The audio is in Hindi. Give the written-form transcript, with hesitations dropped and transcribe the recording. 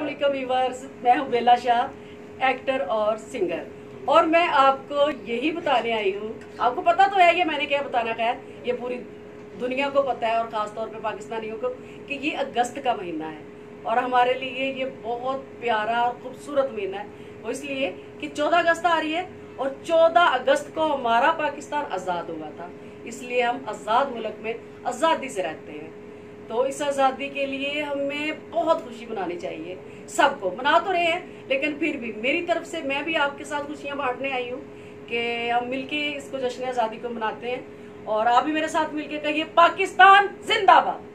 अस्सलाम वालेकुम व्यूअर्स, मैं हूँ बेला शाह, एक्टर और सिंगर। और मैं आपको यही बताने आई हूँ, आपको पता तो है ये मैंने क्या बताना है, ये पूरी दुनिया को पता है और ख़ास तौर पे पाकिस्तानियों को कि ये अगस्त का महीना है और हमारे लिए ये बहुत प्यारा और खूबसूरत महीना है। वो इसलिए कि 14 अगस्त आ रही है और 14 अगस्त को हमारा पाकिस्तान आज़ाद हुआ था, इसलिए हम आज़ाद मुल्क में आज़ादी से रहते हैं। तो इस आज़ादी के लिए हमें बहुत खुशी मनानी चाहिए। सबको मना तो रहे हैं, लेकिन फिर भी मेरी तरफ से मैं भी आपके साथ खुशियां बांटने आई हूँ कि हम मिलके इसको जश्न आज़ादी को मनाते हैं। और आप भी मेरे साथ मिलके कहिए पाकिस्तान जिंदाबाद।